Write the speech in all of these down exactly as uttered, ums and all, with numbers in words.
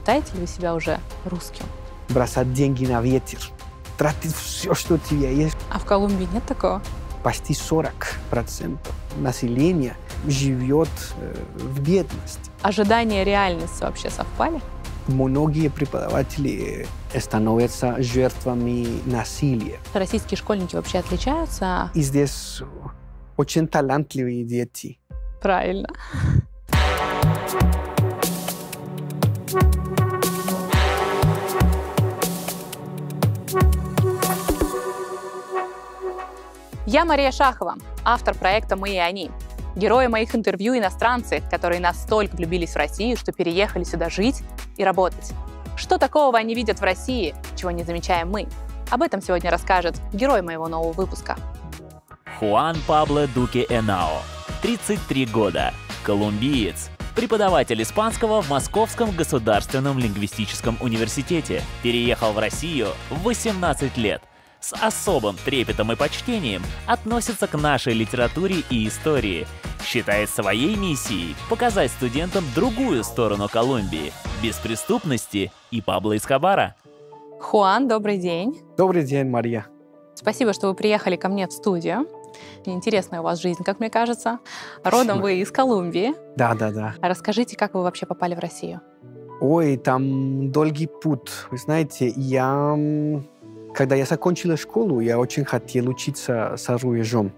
Считаете ли вы себя уже русским? Бросать деньги на ветер, тратить все, что у тебя есть. А в Колумбии нет такого? Почти сорок процентов населения живет э, в бедности. Ожидания и реальность вообще совпали? Многие преподаватели становятся жертвами насилия. Российские школьники вообще отличаются? И здесь очень талантливые дети. Правильно. Я Мария Шахова, автор проекта «Мы и они». Герои моих интервью — иностранцы, которые настолько влюбились в Россию, что переехали сюда жить и работать. Что такого они видят в России, чего не замечаем мы? Об этом сегодня расскажет герой моего нового выпуска. Хуан Пабло Дуке Энао, тридцать три года, колумбиец, преподаватель испанского в Московском государственном лингвистическом университете, переехал в Россию в восемнадцать лет. С особым трепетом и почтением относится к нашей литературе и истории. Считает своей миссией показать студентам другую сторону Колумбии, без преступности и Пабло Эскобара. Хуан, добрый день. Добрый день, Мария. Спасибо, что вы приехали ко мне в студию. Интересная у вас жизнь, как мне кажется. Родом вы из Колумбии. Да, да, да. Расскажите, как вы вообще попали в Россию? Ой, там долгий путь. Вы знаете, я... Когда я закончила школу, я очень хотел учиться за рубежом.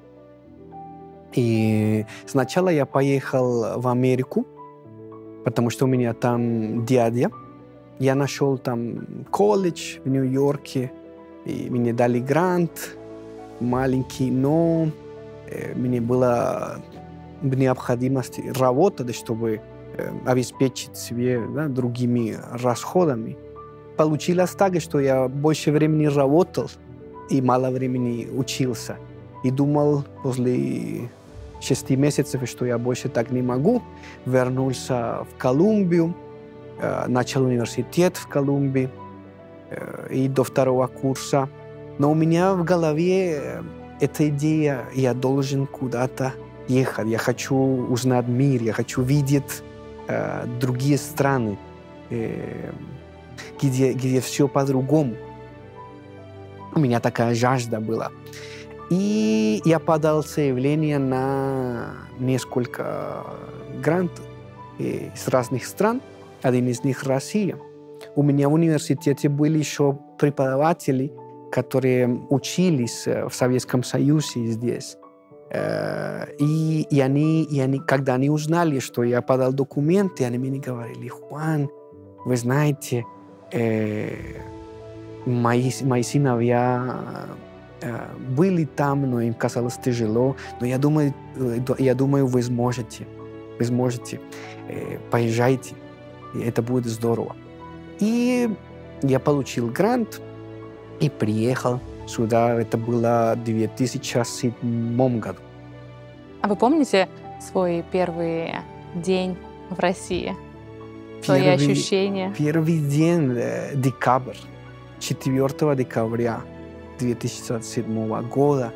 И сначала я поехал в Америку, потому что у меня там дядя. Я нашел там колледж в Нью-Йорке, и мне дали грант маленький, но э, мне была необходимость работать, чтобы э, обеспечить себе, да, другими расходами. Получилось так, что я больше времени работал и мало времени учился. И думал после шести месяцев, что я больше так не могу. Вернулся в Колумбию, э, начал университет в Колумбии э, и до второго курса. Но у меня в голове эта идея, я должен куда-то ехать. Я хочу узнать мир, я хочу видеть э, другие страны. Э, Где, где все по-другому. У меня такая жажда была. И я подал заявление на несколько грантов из разных стран. Один из них — Россия. У меня в университете были еще преподаватели, которые учились в Советском Союзе здесь. И, и, они, и они, когда они узнали, что я подал документы, они мне говорили: «Хуан, вы знаете, Э, мои, мои сыновья э, были там, но им казалось тяжело. Но я думаю, э, я думаю, вы сможете. Вы сможете. Э, поезжайте. И это будет здорово». И я получил грант и приехал сюда. Это было в две тысячи седьмом году. А вы помните свой первый день в России? Свои Первый, ощущения? Первый день, э, декабрь, четвёртого декабря две тысячи седьмого года.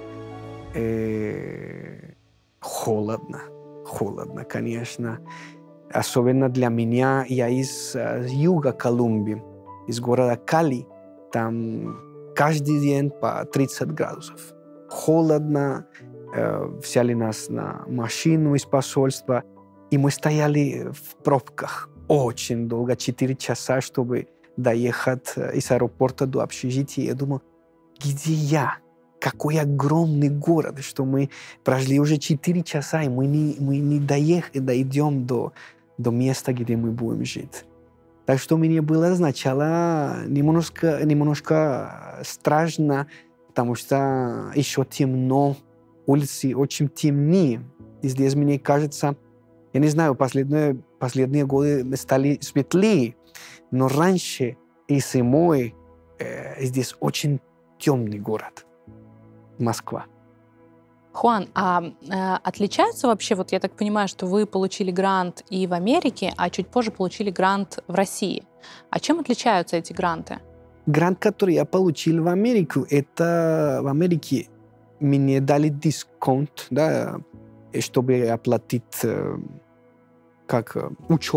Э, холодно, холодно, конечно. Особенно для меня. Я из э, юга Колумбии, из города Кали. Там каждый день по тридцать градусов. Холодно. Э, взяли нас на машину из посольства, и мы стояли в пробках. Очень долго, четыре часа, чтобы доехать из аэропорта до общежития. Я думал, где я? Какой огромный город, что мы прошли уже четыре часа, и мы не, мы не доехали, дойдем до, до места, где мы будем жить. Так что мне было сначала немножко, немножко страшно, потому что еще темно, улицы очень темные. И здесь, мне кажется, я не знаю, последние, последние годы стали светлее, но раньше и зимой э, здесь очень темный город, Москва. Хуан, а э, отличается вообще, вот я так понимаю, что вы получили грант и в Америке, а чуть позже получили грант в России. А чем отличаются эти гранты? Грант, который я получил в Америку, это в Америке мне дали дисконт, да, чтобы оплатить э, как учебу.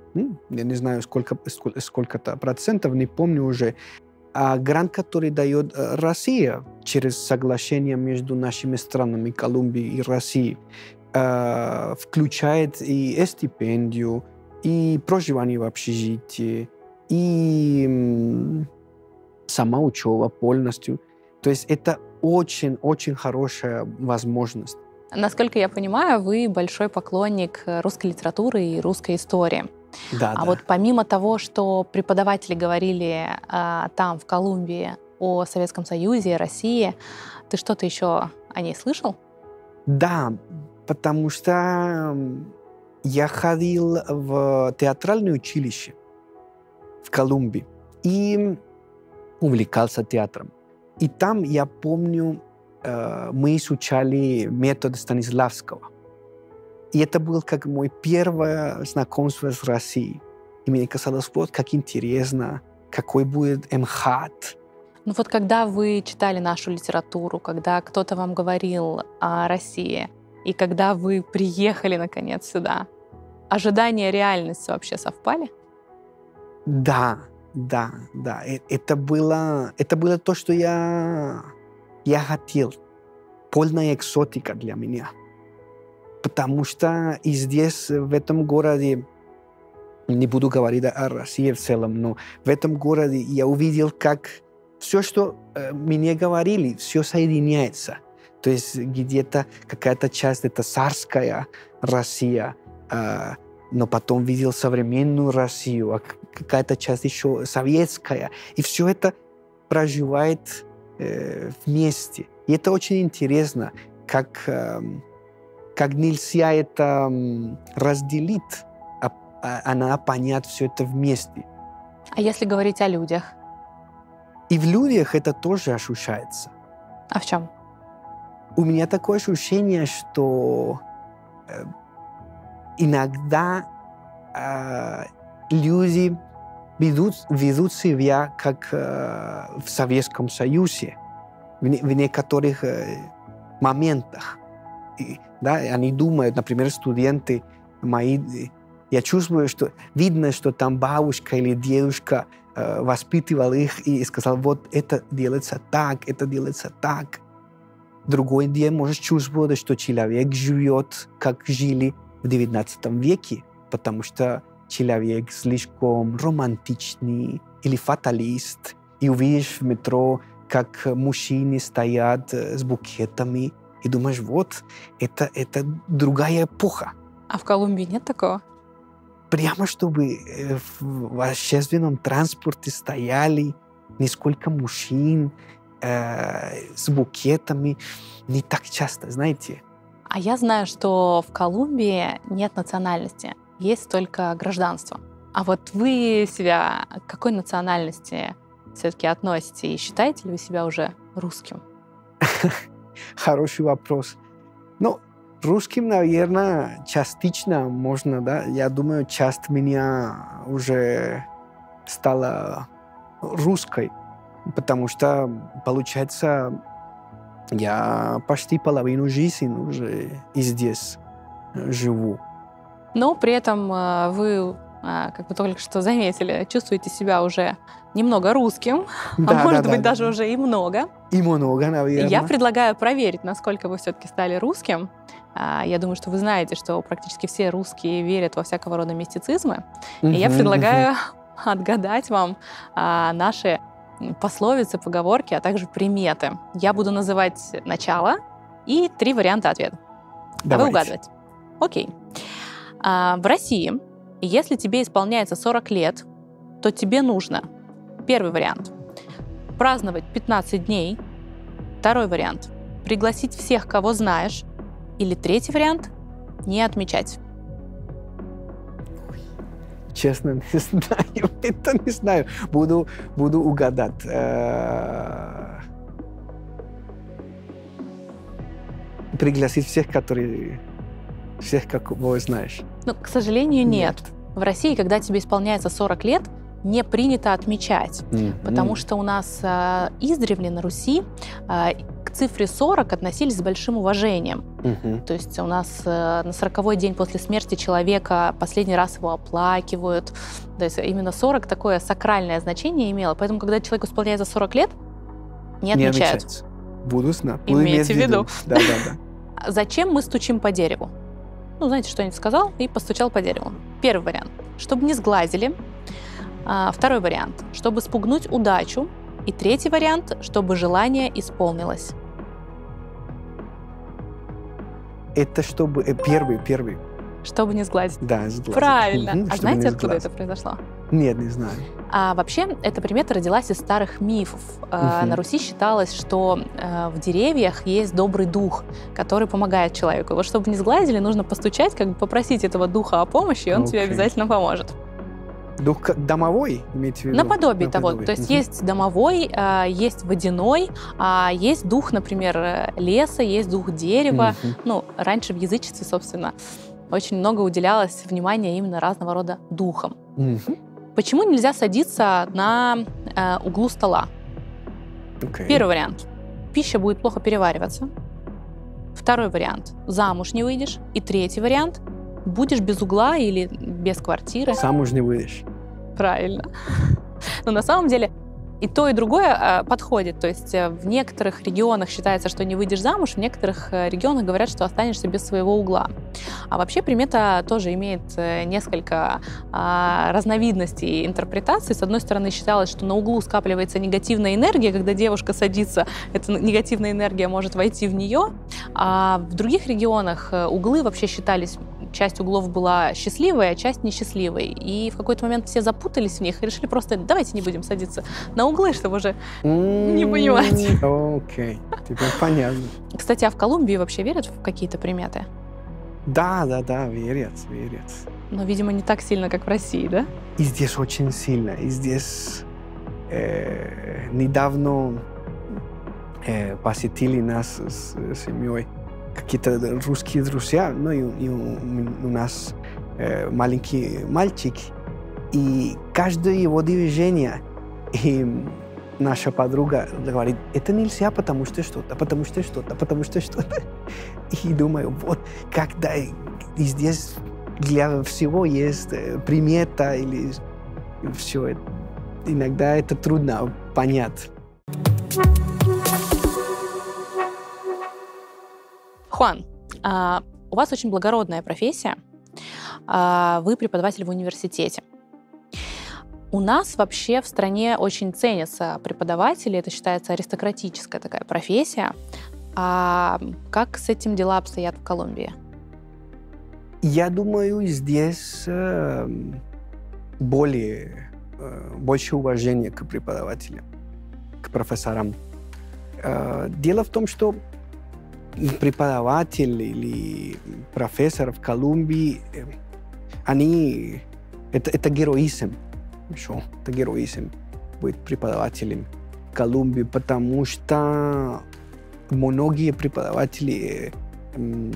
я не знаю, сколько, сколько, сколько-то процентов, не помню уже. А грант, который дает Россия через соглашение между нашими странами, Колумбией и Россией, э, включает и стипендию, и проживание в общежитии, и м, сама учеба полностью. То есть это очень-очень хорошая возможность. Насколько я понимаю, вы большой поклонник русской литературы и русской истории. Да, а да. вот помимо того, что преподаватели говорили а, там, в Колумбии, о Советском Союзе, России, ты что-то еще о ней слышал? Да, потому что я ходил в театральное училище в Колумбии и увлекался театром. И там, я помню, мы изучали метод Станиславского. И это было как мое первое знакомство с Россией. И мне казалось, вот как интересно, какой будет МХАТ. Ну вот когда вы читали нашу литературу, когда кто-то вам говорил о России, и когда вы приехали, наконец, сюда, ожидания и реальность вообще совпали? Да, да, да. Это было, это было то, что я, я хотел. Полная экзотика для меня. Потому что и здесь, в этом городе, не буду говорить о России в целом, но в этом городе я увидел, как все, что э, мне говорили, все соединяется. То есть где-то какая-то часть, это царская Россия, э, но потом видел современную Россию, а какая-то часть еще советская. И все это проживает э, вместе. И это очень интересно, как... Э, как нельзя это разделить, а, а, а надо понять все это вместе. А если говорить о людях? И в людях это тоже ощущается. А в чем? У меня такое ощущение, что э, иногда э, люди ведут, ведут себя как э, в Советском Союзе в, не, в некоторых э, моментах. И, да, они думают, например, студенты мои, я чувствую, что видно, что там бабушка или дедушка э, воспитывал их и сказал, вот это делается так, это делается так. Другой день можешь чувствовать, что человек живет, как жили в девятнадцатом веке, потому что человек слишком романтичный или фаталист. И увидишь в метро, как мужчины стоят с букетами, и думаешь, вот, это, это другая эпоха. А в Колумбии нет такого? Прямо чтобы в общественном транспорте стояли несколько мужчин э, с букетами. Не так часто, знаете. А я знаю, что в Колумбии нет национальности, есть только гражданство. А вот вы себя к какой национальности все-таки относите? И считаете ли вы себя уже русским? Хороший вопрос. Ну, русским, наверное, частично можно, да. Я думаю, часть меня уже стала русской, потому что, получается, я почти половину жизни уже и здесь живу. Но при этом вы, как вы только что заметили, чувствуете себя уже немного русским, Да, а может да, быть да, даже да. уже и много. И много, наверное. Я предлагаю проверить, насколько вы все-таки стали русским. Я думаю, что вы знаете, что практически все русские верят во всякого рода мистицизмы. Uh-huh, и я предлагаю uh-huh. отгадать вам наши пословицы, поговорки, а также приметы. Я буду называть начало и три варианта ответа. Давайте. А вы угадываете. Окей. В России, если тебе исполняется сорок лет, то тебе нужно, первый вариант, праздновать пятнадцать дней, второй вариант, пригласить всех, кого знаешь, или третий вариант, не отмечать. Честно, не знаю. Это не знаю. Буду, буду угадать. Пригласить всех, которые... Всех, кого знаешь. Ну, к сожалению, нет. Нет. В России, когда тебе исполняется сорок лет, не принято отмечать, Mm-hmm. потому что у нас э, издревле на Руси э, к цифре сорок относились с большим уважением. Мгм. То есть у нас э, на сороковой день после смерти человека последний раз его оплакивают. То есть именно сорок такое сакральное значение имело. Поэтому, когда человеку исполняется сорок лет, не Не отмечают. отмечается. Буду знать. Буду Имейте иметь в виду. Да, да, да. Зачем мы стучим по дереву? Ну, знаете, что-нибудь сказал и постучал по дереву. Первый вариант. Чтобы не сглазили. А, второй вариант. Чтобы спугнуть удачу. И третий вариант. Чтобы желание исполнилось. Это чтобы... э, Первый, первый. Чтобы не сглазить. Да, сглазить. Правильно. Мгм, А чтобы знаете, не откуда сглазить. это произошло? Нет, не знаю. А вообще, эта примета родилась из старых мифов. Э, Мгм. На Руси считалось, что э, в деревьях есть добрый дух, который помогает человеку. Вот чтобы не сглазили, нужно постучать, как бы попросить этого духа о помощи, и он тебе Окей. обязательно поможет. Дух как домовой, имеете в виду? Наподобие того. Наподобие. То есть Мгм. есть домовой, э, есть водяной, а есть дух, например, э, леса, есть дух дерева. Мгм. Ну, раньше в язычестве, собственно, очень много уделялось внимания именно разного рода духам. Мгм. Почему нельзя садиться на э, углу стола? Окей. Первый вариант. Пища будет плохо перевариваться. Второй вариант. Замуж не выйдешь. И третий вариант. Будешь без угла или без квартиры. Сам уж не выйдешь. Правильно. Но на самом деле и то, и другое э, подходит. То есть э, в некоторых регионах считается, что не выйдешь замуж, в некоторых э, регионах говорят, что останешься без своего угла. А вообще примета тоже имеет э, несколько э, разновидностей интерпретаций. С одной стороны, считалось, что на углу скапливается негативная энергия. Когда девушка садится, эта негативная энергия может войти в нее. А в других регионах э, углы вообще считались... Часть углов была счастливой, а часть несчастливой. И в какой-то момент все запутались в них и решили просто, давайте не будем садиться на углы, чтобы уже... Не понимать. М, Окей, теперь понятно. Кстати, а в Колумбии вообще верят в какие-то приметы? Да, да, да, верят, верят. Но, видимо, не так сильно, как в России, да? И здесь очень сильно. И здесь э, недавно э, посетили нас с семьей какие-то русские друзья, ну и, и у, у нас э, маленький мальчик, и каждое его движение, и наша подруга говорит, это нельзя, потому что что-то, потому что что-то, потому что что-то. И думаю, вот, когда и здесь для всего есть э, примета или все, иногда это трудно понять. Хуан, а, у вас очень благородная профессия. А, вы преподаватель в университете. У нас вообще в стране очень ценятся преподаватели. Это считается аристократическая такая профессия. А как с этим дела обстоят в Колумбии? Я думаю, здесь э, более, э, больше уважения к преподавателям, к профессорам. Э, дело в том, что преподаватель или профессор в Колумбии, э, они... Это, это героизм. Еще, это героизм быть преподавателем в Колумбии, потому что многие преподаватели э,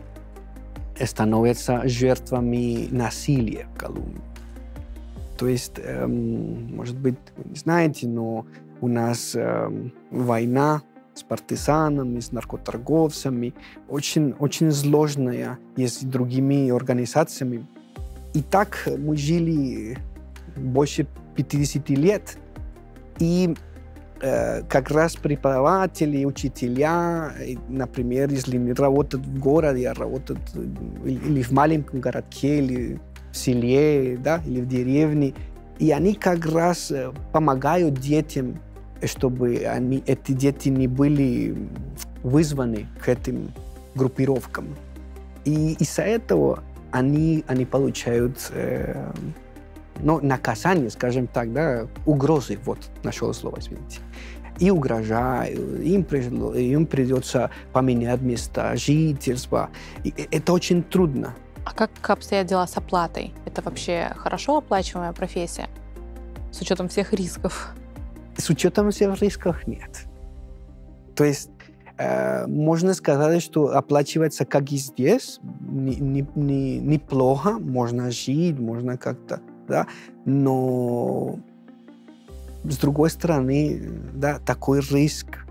становятся жертвами насилия в Колумбии. То есть, э, может быть, вы не знаете, но у нас э, война с партизанами, с наркоторговцами, очень, очень сложная, и с другими организациями. И так мы жили больше пятидесяти лет, и э, как раз преподаватели, учителя, например, если не работают в городе, а работают или в маленьком городке, или в селе, да, или в деревне, и они как раз помогают детям, чтобы они, эти дети не были вызваны к этим группировкам. И из-за этого они, они получают э, ну, наказание, скажем так, да, угрозы, вот, нашел слово, извините. И угрожают, им, им придется поменять место жительства. И это очень трудно. А как обстоят дела с оплатой? Это вообще хорошо оплачиваемая профессия? С учетом всех рисков? С учетом всех рисков нет. То есть э, можно сказать, что оплачивается как и здесь, не, не, не, неплохо, можно жить, можно как-то, да, но с другой стороны, да, такой риск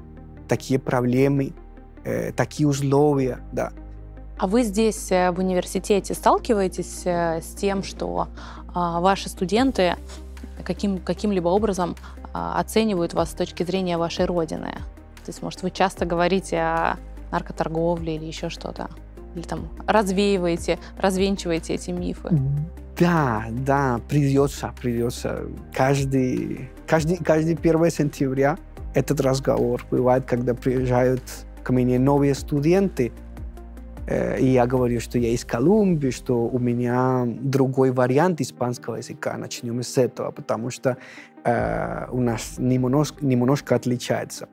такие проблемы, э, такие условия, да. А вы здесь в университете сталкиваетесь с тем, что а, ваши студенты каким, каким-либо образом а, оценивают вас с точки зрения вашей родины? То есть, может, вы часто говорите о наркоторговле или еще что-то? Или там развеиваете, развенчиваете эти мифы? Да, да, придется, придется. Каждый, каждый, каждый первое сентября этот разговор бывает, когда приезжают ко мне новые студенты, э, и я говорю, что я из Колумбии, что у меня другой вариант испанского языка. Начнем с этого, потому что э, у нас немножко, немножко отличается.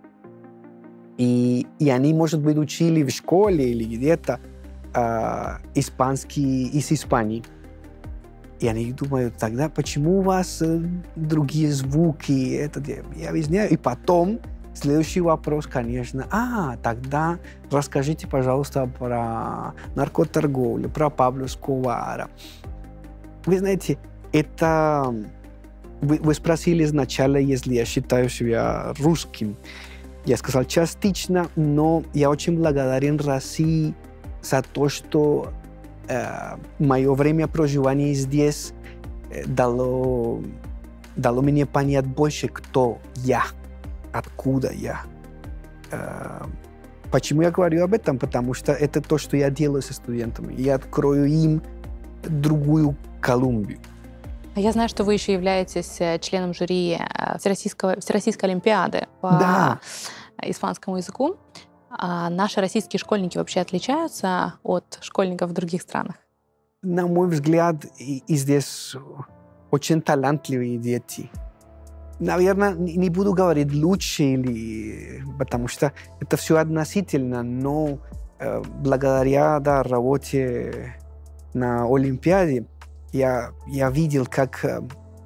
И, и они, может быть, учили в школе или где-то э, испанский из Испании. И они думают, тогда почему у вас э, другие звуки? Это, я объясняю. И потом следующий вопрос, конечно, а, тогда расскажите, пожалуйста, про наркоторговлю, про Пабло Эскобара. Вы знаете, это... Вы, вы спросили сначала, если я считаю себя русским. Я сказал частично, но я очень благодарен России за то, что э, мое время проживания здесь э, дало, дало мне понять больше, кто я, откуда я. Э, почему я говорю об этом? Потому что это то, что я делаю со студентами. Я открою им другую Колумбию. Я знаю, что вы еще являетесь членом жюри Всероссийского, Всероссийской олимпиады по да. испанскому языку. А наши российские школьники вообще отличаются от школьников в других странах? На мой взгляд, и, и здесь очень талантливые дети. Наверное, не буду говорить лучше, или, потому что это все относительно, но э, благодаря да, работе на Олимпиаде Я, я видел, как э,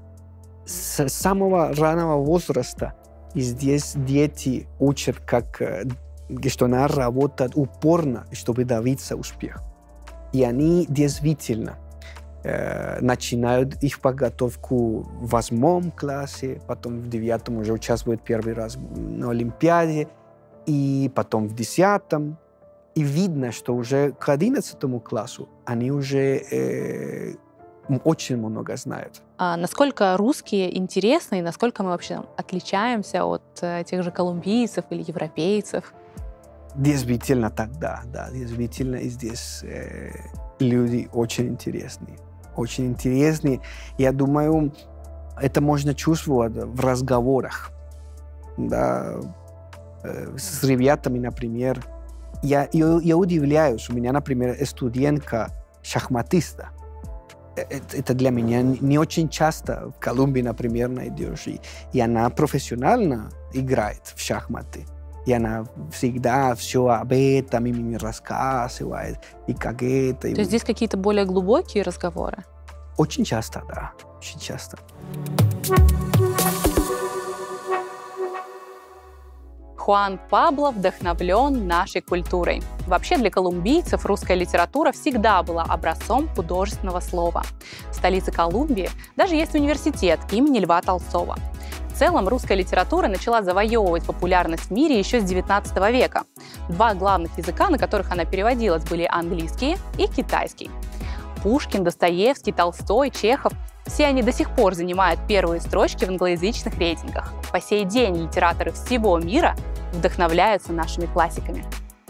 с самого раннего возраста и здесь дети учат, как, э, что надо работать упорно, чтобы добиться успеха. И они действительно э, начинают их подготовку в восьмом классе, потом в девятом уже участвуют первый раз на Олимпиаде, и потом в десятом. И видно, что уже к одиннадцатому классу они уже э, очень много знают. А насколько русские интересны, и насколько мы вообще отличаемся от э, тех же колумбийцев или европейцев? Действительно так, да, да, действительно и здесь э, люди очень интересные, очень интересные. Я думаю, это можно чувствовать в разговорах, да, э, с ребятами, например. Я, я, я удивляюсь, у меня, например, студентка шахматиста. Это, это для меня не очень часто в Колумбии, например, найдешь. И, и она профессионально играет в шахматы. И она всегда все об этом и мне рассказывает, и как это. То есть здесь какие-то более глубокие разговоры? Очень часто, да. Очень часто. Хуан Пабло вдохновлен нашей культурой. Вообще для колумбийцев русская литература всегда была образцом художественного слова. В столице Колумбии даже есть университет имени Льва Толстого. В целом русская литература начала завоевывать популярность в мире еще с девятнадцатого века. Два главных языка, на которых она переводилась, были английский и китайский. Пушкин, Достоевский, Толстой, Чехов – все они до сих пор занимают первые строчки в англоязычных рейтингах. По сей день литераторы всего мира вдохновляются нашими классиками.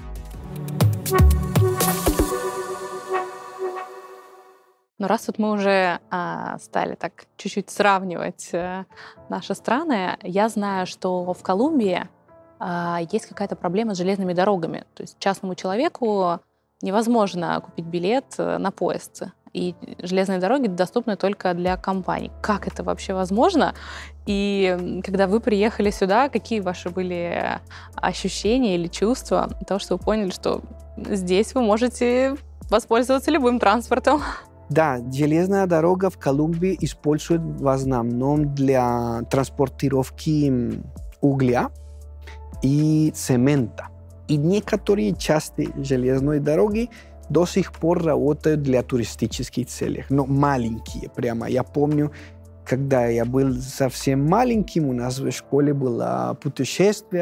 Но раз вот мы уже а, стали так чуть-чуть сравнивать а, наши страны, я знаю, что в Колумбии а, есть какая-то проблема с железными дорогами. То есть частному человеку невозможно купить билет на поезд. И железные дороги доступны только для компаний. Как это вообще возможно? И когда вы приехали сюда, какие ваши были ощущения или чувства того, что вы поняли, что здесь вы можете воспользоваться любым транспортом? Да, железная дорога в Колумбии используют в основном для транспортировки угля и цемента. И некоторые части железной дороги до сих пор работают для туристических целей, но маленькие прямо. Я помню, когда я был совсем маленьким, у нас в школе было путешествие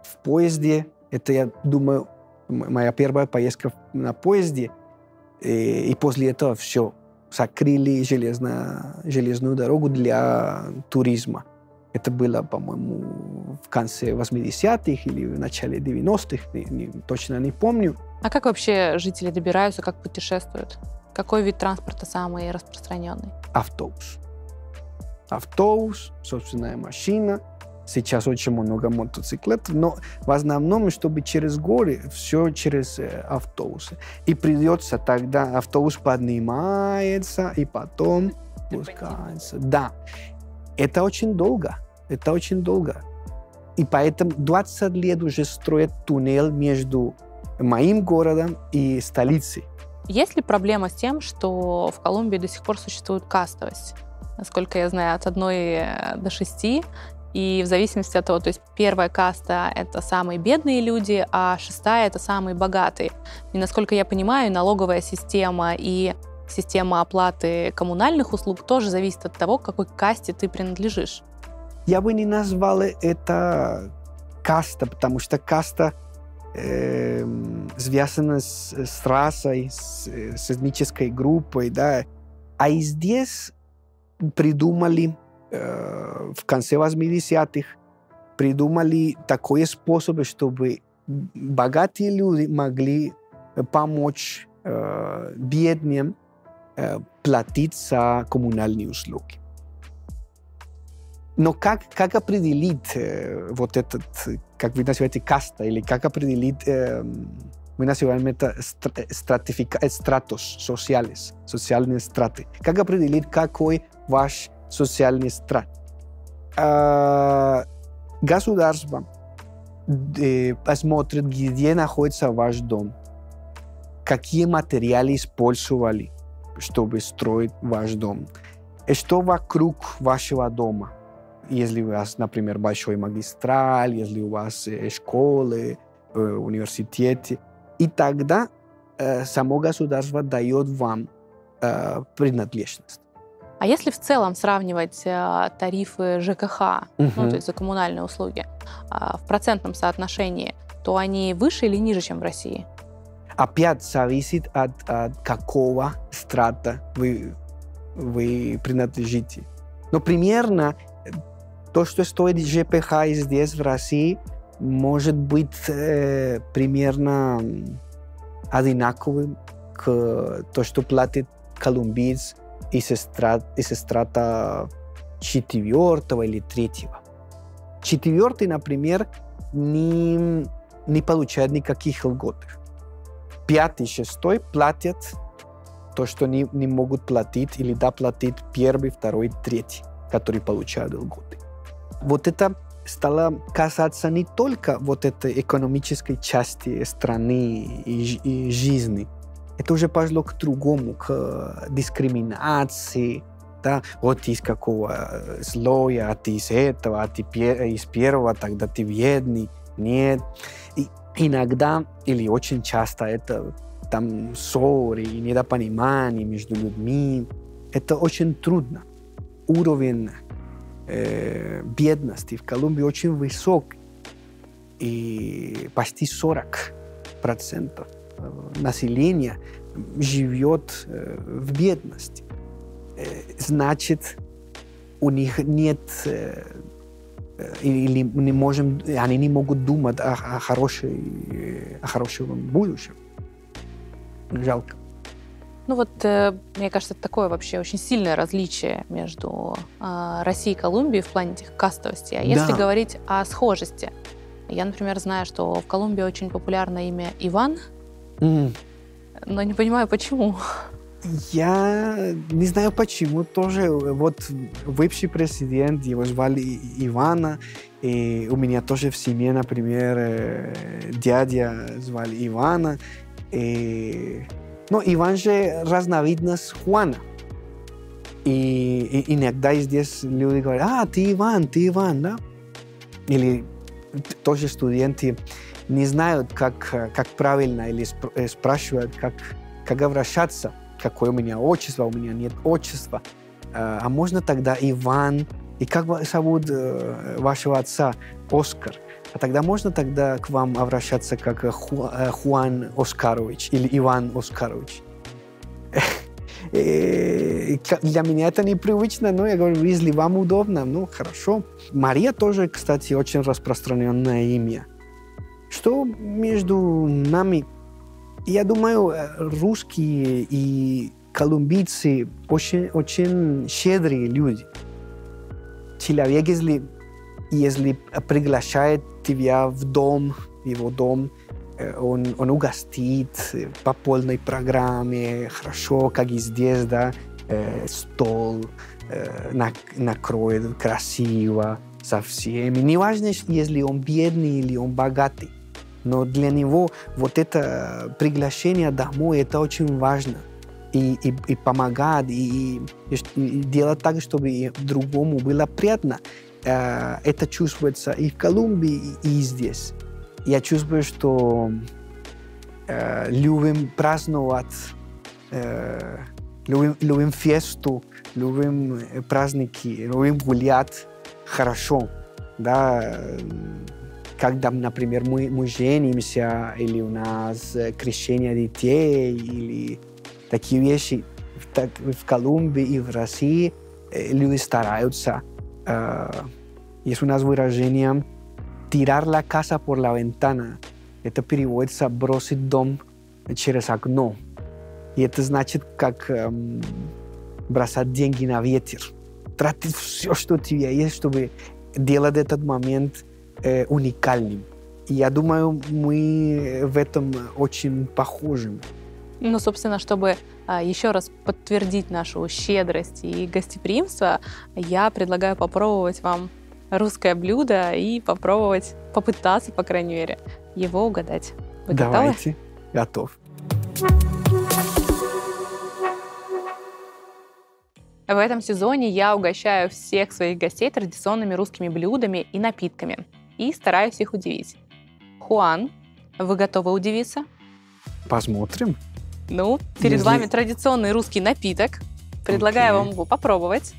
в поезде. Это, я думаю, моя первая поездка на поезде. И, и после этого все. Закрыли железно, железную дорогу для туризма. Это было, по-моему, в конце восьмидесятых или в начале девяностых, не, не, точно не помню. А как вообще жители добираются, как путешествуют? Какой вид транспорта самый распространенный? Автобус. Автобус, собственная машина. Сейчас очень много мотоциклетов, но в основном, чтобы через горы, все через э, автобусы. И придется тогда, автобус поднимается и потом спускается. Да, это очень долго, это очень долго. И поэтому двадцать лет уже строят туннель между моим городом и столицей. Есть ли проблема с тем, что в Колумбии до сих пор существует кастовость? Насколько я знаю, от одной до шести. И в зависимости от того, то есть первая каста — это самые бедные люди, а шестая — это самые богатые. И, насколько я понимаю, налоговая система и система оплаты коммунальных услуг тоже зависит от того, к какой касте ты принадлежишь. Я бы не назвал это каста, потому что каста э, связана с, с расой, с, с этнической группой, да. А и здесь придумали в конце восьмидесятых придумали такой способ, чтобы богатые люди могли помочь э, бедным э, платить за коммунальные услуги. Но как, как определить э, вот этот, как вы называете, каста, или как определить, э, мы называем это стратифика, стратус социалес, социальные страты. Как определить, какой ваш социальный страт. А, государство э, посмотрит, где находится ваш дом, какие материалы использовали, чтобы строить ваш дом, и что вокруг вашего дома. Если у вас, например, большой магистраль, если у вас э, школы, э, университеты, и тогда э, само государство дает вам э, принадлежность. А если в целом сравнивать э, тарифы ЖКХ, uh-huh. ну, то есть за коммунальные услуги, э, в процентном соотношении, то они выше или ниже, чем в России? Опять зависит от, от какого страта вы, вы принадлежите. Но примерно то, что стоит ЖКХ здесь, в России, может быть э, примерно одинаковым к то, что платит колумбиец из страта, из страта четвертого или третьего. Четвертый, например, не, не получает никаких льгот. Пятый, шестой платят то, что не, не могут платить, или да, платить первый, второй, третий, которые получают льготы. Вот это стало касаться не только вот этой экономической части страны и, и жизни. Это уже пошло к другому, к дискриминации. Да? Вот ты из какого слоя, а ты из этого, а ты из первого, тогда ты бедный. Нет. И иногда, или очень часто, это там ссоры и недопонимание между людьми. Это очень трудно. Уровень э, бедности в Колумбии очень высок. И почти сорок процентов населения живет э, в бедности. Э, значит, у них нет э, или не можем, они не могут думать о, о, хорошей, о хорошем будущем. Жалко. Ну вот, э, мне кажется, это такое вообще очень сильное различие между э, Россией и Колумбией в плане этих кастовости. А если Да. говорить о схожести, я, например, знаю, что в Колумбии очень популярно имя Иван, Mm. но не понимаю, почему. Я не знаю почему тоже. Вот бывший президент, его звали Ивана, и у меня тоже в семье, например, дядя звали Ивана. И... Но Иван же разновидность Хуана. И, и иногда здесь люди говорят: а, ты Иван, ты Иван, да? Или тоже студенты не знают, как, как правильно, или спрашивают, как, как обращаться. Какое у меня отчество, у меня нет отчества. А можно тогда Иван И как зовут э, вашего отца? Оскар. А тогда можно тогда к вам обращаться как Ху, э, Хуан Оскарович или Иван Оскарович? Для меня это непривычно, но я говорю, если вам удобно, ну, хорошо. Мария тоже, кстати, очень распространенное имя. Что между нами? Я думаю, русские и колумбийцы очень, очень щедрые люди. Человек, если, если приглашает тебя в дом, в его дом, он, он угостит по полной программе, хорошо, как и здесь, да, стол накроет красиво со всеми. Неважно, если он бедный или он богатый, но для него вот это приглашение домой, это очень важно. И, и, и помогать, и, и, и делать так, чтобы другому было приятно. Это чувствуется и в Колумбии, и здесь. Я чувствую, что э, любим праздновать, э, любим, любим фесту, любим праздники, любим гулять хорошо. Да? Когда, например, мы, мы женимся, или у нас крещение детей, или такие вещи так, в Колумбии и в России э, люди стараются. Э, есть у нас выражение «tirar la casa por la ventana». Это переводится «бросить дом через окно». И это значит, как эм, бросать деньги на ветер. Тратить все, что у тебя есть, чтобы делать этот момент э, уникальным. И я думаю, мы в этом очень похожи. Ну, собственно, чтобы а, еще раз подтвердить нашу щедрость и гостеприимство, я предлагаю попробовать вам русское блюдо и попробовать, попытаться, по крайней мере, его угадать. Вы Давайте. Готов. В этом сезоне я угощаю всех своих гостей традиционными русскими блюдами и напитками. И стараюсь их удивить. Хуан, вы готовы удивиться? Посмотрим. Ну, перед Если... вами традиционный русский напиток. Предлагаю okay. вам его попробовать.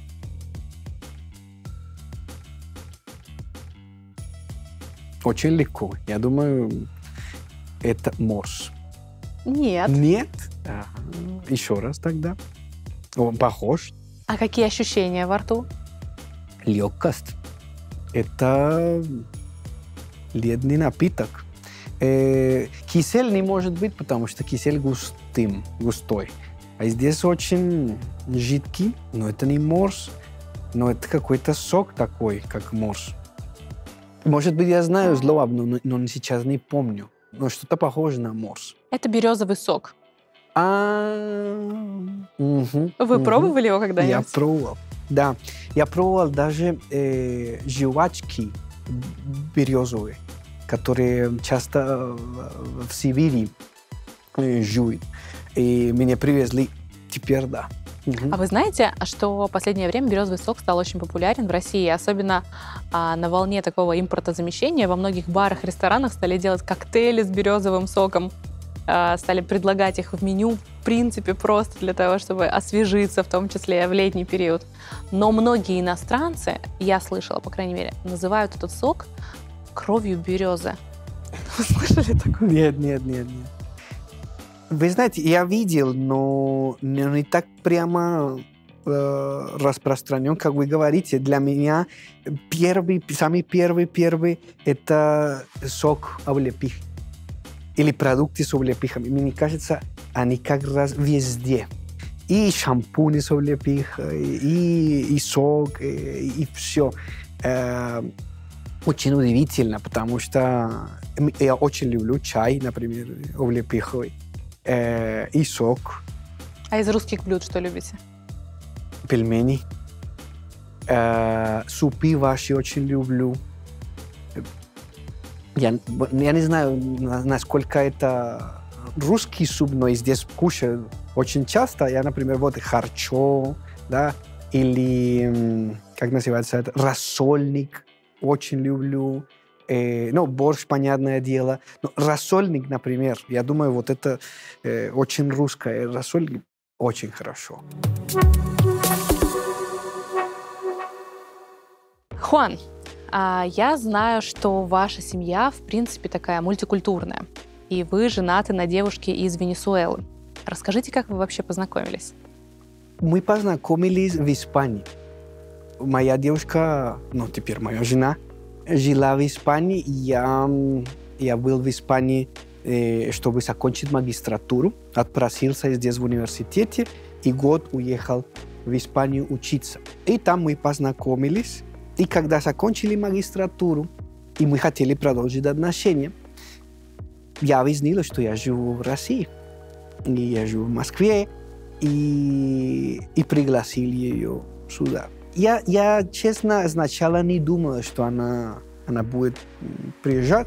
Очень легко. Я думаю, это морс. Нет. Нет? Ага. Еще раз тогда. Он похож. А какие ощущения во рту? Легкость. Это ледный напиток. Э, кисель не может быть, потому что кисель густым, густой. А здесь очень жидкий, но это не морс, но это какой-то сок такой, как морс. Может быть, я знаю слово, но, но сейчас не помню. Но что-то похоже на морс. Это березовый сок. А, угу, Вы угу. пробовали его когда-нибудь? Я пробовал, да. Я пробовал даже э, жвачки березовые, которые часто в Сибири э, жуют. И меня привезли. Теперь да. Угу. А вы знаете, что в последнее время березовый сок стал очень популярен в России, особенно а, на волне такого импортозамещения. Во многих барах, ресторанах стали делать коктейли с березовым соком, а, стали предлагать их в меню, в принципе, просто для того, чтобы освежиться, в том числе в летний период. Но многие иностранцы, я слышала, по крайней мере, называют этот сок кровью березы. Вы слышали такое? Нет, нет, нет, нет. Вы знаете, я видел, но не так прямо э, распространен, как вы говорите. Для меня первый, самый первый, первый – это сок облепих. Или продукты с облепихами. Мне кажется, они как раз везде. И шампуни с облепихой, и, и сок, и, и все. Э, очень удивительно, потому что я очень люблю чай, например, облепиховый. Э, и сок. А из русских блюд что любите? Пельмени. Э, супы ваши очень люблю. Я, я не знаю, насколько это русский суп, но и здесь кушаю очень часто. Я, например, вот харчо, да, или, как называется это, рассольник. Очень люблю. Э, ну, борщ, понятное дело. Но рассольник, например, я думаю, вот это э, очень русское. Рассольник – очень хорошо. Хуан, а, я знаю, что ваша семья, в принципе, такая мультикультурная, и вы женаты на девушке из Венесуэлы. Расскажите, как вы вообще познакомились? Мы познакомились в Испании. Моя девушка, ну, теперь моя жена, жила в Испании. Я, я был в Испании, э, чтобы закончить магистратуру. Отпросился здесь в университете и год уехал в Испанию учиться. И там мы познакомились. И когда закончили магистратуру, и мы хотели продолжить отношения, я объяснила, что я живу в России. И я живу в Москве. И, и пригласил ее сюда. Я, я, честно, сначала не думала, что она, она будет приезжать,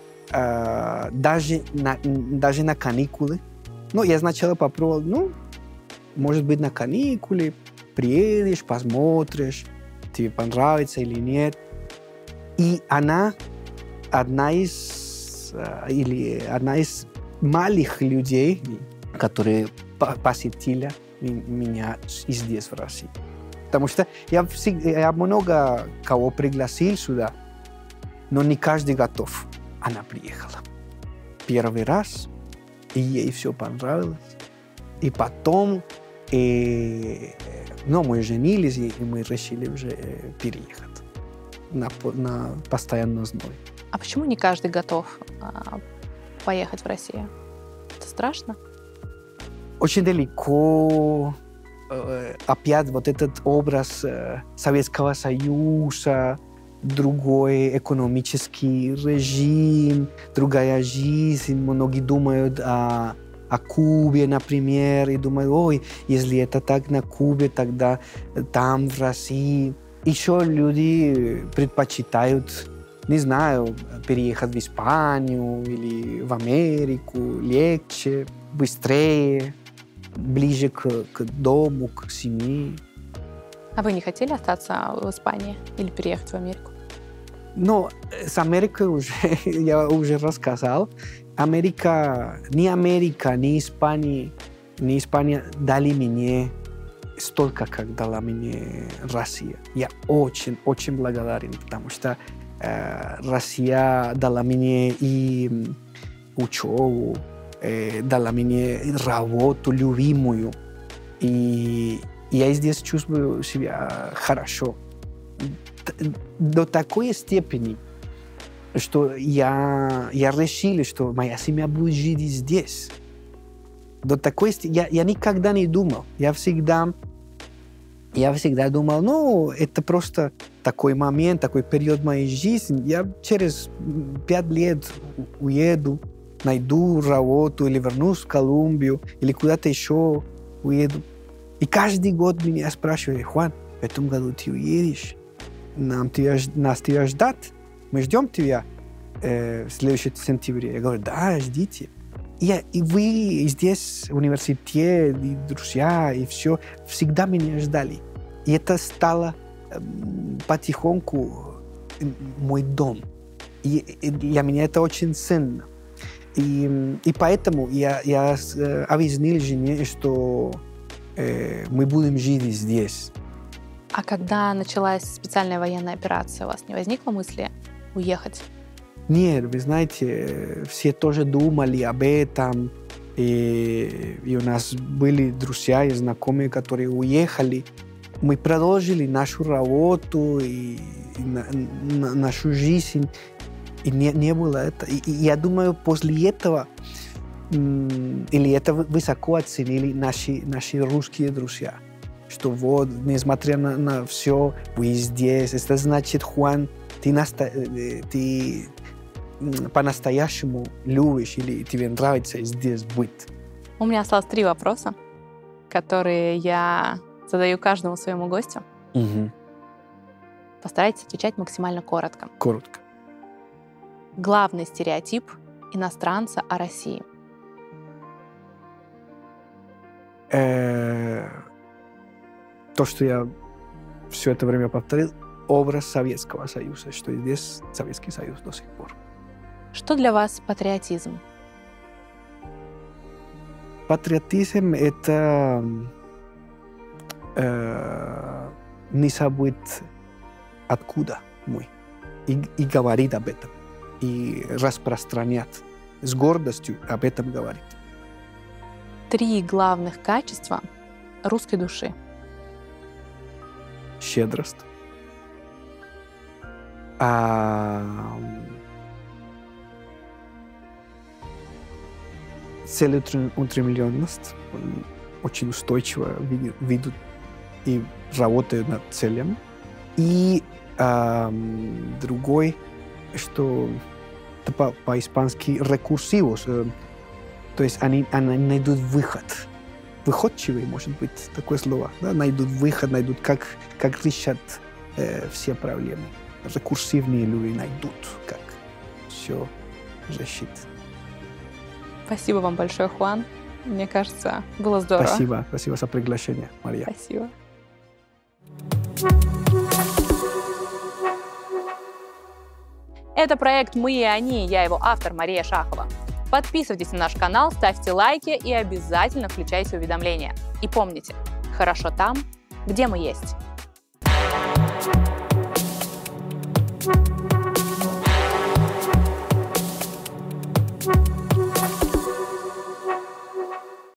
э, даже, на, даже на каникулы. Но я сначала попробовал, ну, может быть, на каникулы приедешь, посмотришь, тебе понравится или нет. И она одна из, э, или одна из малых людей, которые посетили меня здесь, в России. Потому что я, всегда, я много кого пригласил сюда, но не каждый готов. Она приехала первый раз, и ей все понравилось. И потом и, ну, мы женились, и мы решили уже переехать на, на постоянную основу. А почему не каждый готов а, поехать в Россию? Это страшно? Очень далеко. Опять вот этот образ Советского Союза, другой экономический режим, другая жизнь. Многие думают о, о Кубе, например, и думают, ой, если это так на Кубе, тогда там, в России. Еще люди предпочитают, не знаю, переехать в Испанию или в Америку, легче, быстрее, ближе к, к дому, к семье. А вы не хотели остаться в Испании или переехать в Америку? Но с Америкой уже, я уже рассказал. Америка, ни Америка, ни Испания, ни Испания дали мне столько, как дала мне Россия. Я очень, очень благодарен, потому что э, Россия дала мне и учебу, э, дала мне работу любимую. И я здесь чувствую себя хорошо. До такой степени, что я, я решил, что моя семья будет жить здесь. До такой степени. Я, я никогда не думал. Я всегда, я всегда думал, ну, это просто такой момент, такой период моей жизни. Я через пять лет уеду, найду работу или вернусь в Колумбию, или куда-то еще уеду. И каждый год меня спрашивают: Хуан, в этом году ты уедешь? Нам тебя, нас тебя ждать? Мы ждем тебя э, в следующем сентябре. Я говорю, да, ждите. И, я, и вы здесь, в университете, и друзья, и все, всегда меня ждали. И это стало э, потихоньку мой дом. И, и для меня это очень ценно. И, и поэтому я, я э, объяснил жене, что э, мы будем жить здесь. А когда началась специальная военная операция, у вас не возникло мысли уехать? Нет, вы знаете, все тоже думали об этом. И, и у нас были друзья и знакомые, которые уехали. Мы продолжили нашу работу и, и на, на, нашу жизнь. И не, не было это. И, и я думаю, после этого, м- или это высоко оценили наши, наши русские друзья. Что вот, несмотря на, на все, вы здесь. Это значит, Хуан, ты, наста- ты по-настоящему любишь или тебе нравится здесь быть. У меня осталось три вопроса, которые я задаю каждому своему гостю. Угу. Постарайтесь отвечать максимально коротко. Коротко. Главный стереотип иностранца о России. Э-э- то, что я все это время повторил, образ Советского Союза, что здесь Советский Союз до сих пор. Что для вас патриотизм? Патриотизм — это э, не забыть откуда. мой. И, и говорит об этом. И распространяет. С гордостью об этом говорит. Три главных качества русской души. Щедрость. А... Целеустремленность. Очень устойчиво ведут и работают над целями. И а, другой, что по- по-испански рекурсивос, то есть они, они найдут выход. Выходчивый, может быть, такое слово. Да? Найдут выход, найдут, как, как решать э, все проблемы. Рекурсивные люди найдут, как все решить. Спасибо вам большое, Хуан. Мне кажется, было здорово. Спасибо. Спасибо за приглашение, Мария. Спасибо. Это проект «Мы и они», я его автор Мария Шахова. Подписывайтесь на наш канал, ставьте лайки и обязательно включайте уведомления. И помните, хорошо там, где мы есть.